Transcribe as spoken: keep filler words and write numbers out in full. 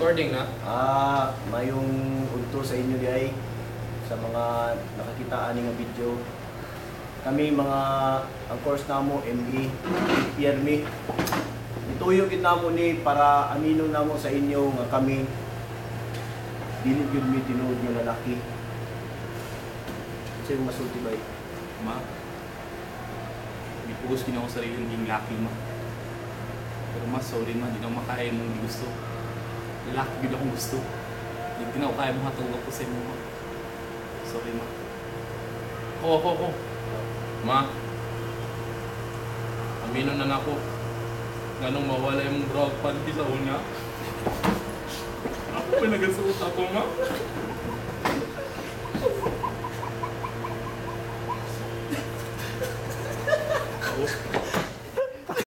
Recording na? Ah, mayong udto sa inyo di ay sa mga nakakitaan nga video. Kami mga ang course namo M E Piermi. Ituyo gid namo ni para amino namo sa inyo nga kami dili gyud mi tinuod nga lalaki. Say masulti bay. Ma, di pugos ginawa sa sarili ng laki ma. Pero ma, sorry ma, di na makaya mong di gusto. Lalaki gud akong gusto. Di na ako kaya mong hatulog ko sa inyo ma. Sorry ma. Ako, ako, ako. Ma, amino na nako. Ganong mawala yung drug panty sa una. Ako pa nagasuot ako, ma.